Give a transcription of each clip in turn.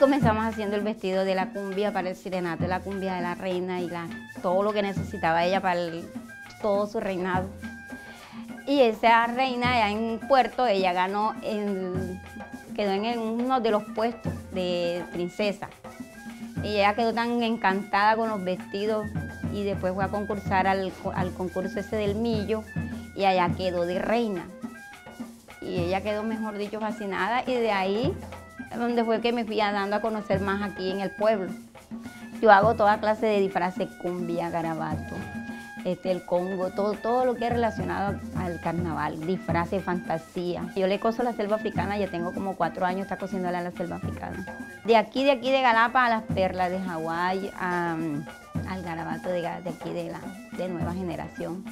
comenzamos haciendo el vestido de la cumbia para el sirenato de la cumbia de la reina y todo lo que necesitaba ella para todo su reinado. Y esa reina allá en Puerto, ella ganó, quedó en uno de los puestos de princesa. Y ella quedó tan encantada con los vestidos y después fue a concursar al concurso ese del Millo y allá quedó de reina. Y ella quedó, mejor dicho, fascinada y de ahí donde fue que me fui dando a conocer más aquí en el pueblo. Yo hago toda clase de disfraces, cumbia, garabato, el congo, todo lo que es relacionado al carnaval, disfraces, fantasía. Yo le coso la selva africana, ya tengo como 4 años está cosiéndole a la selva africana. De aquí de Galapa a las perlas de Hawái, al garabato de aquí de nueva generación.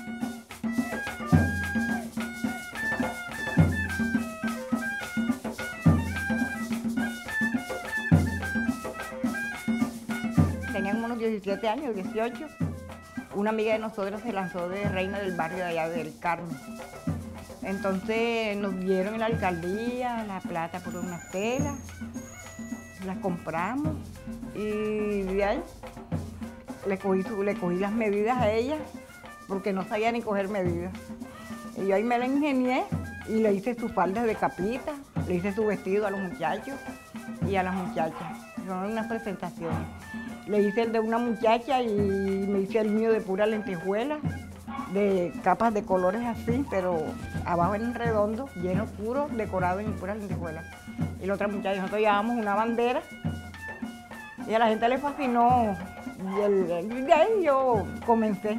Teníamos unos 17 años, 18. Una amiga de nosotros se lanzó de reina del barrio de allá del Carmen. Entonces nos dieron en la alcaldía la plata por unas telas, las compramos y de ahí le cogí las medidas a ella porque no sabía ni coger medidas. Y yo ahí me la ingenié y le hice sus faldas de capita, le hice su vestido a los muchachos y a las muchachas. Son unas presentaciones. Le hice el de una muchacha y me hice el mío de pura lentejuela, de capas de colores así, pero abajo en redondo, lleno puro, decorado en puras lentejuelas. Y la otra muchacha, nosotros llevábamos una bandera y a la gente le fascinó. Y de ahí yo comencé.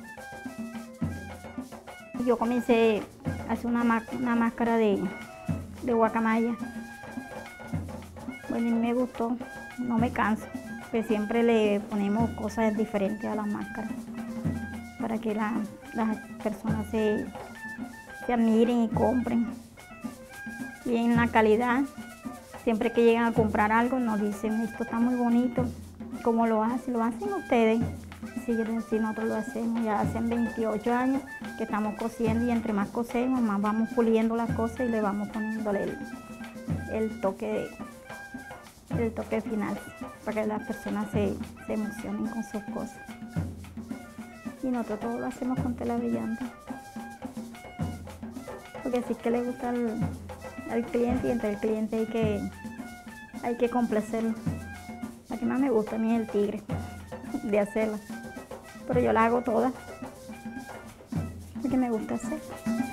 Yo comencé a hacer una máscara de guacamaya. Bueno, y me gustó, no me canso. Que siempre le ponemos cosas diferentes a las máscaras para que las personas se admiren y compren. Y en la calidad, siempre que llegan a comprar algo nos dicen, esto está muy bonito, ¿cómo lo hacen? ¿Lo hacen ustedes? Sí, nosotros lo hacemos, ya hacen 28 años que estamos cosiendo y entre más cosemos, más vamos puliendo las cosas y le vamos poniéndole el toque final, para que las personas se emocionen con sus cosas. Y nosotros todo lo hacemos con tela brillante, porque así es que le gusta al cliente y entre el cliente hay que complacerlo. La que más me gusta a mí es el tigre, de hacerla, pero yo la hago toda, porque me gusta hacer.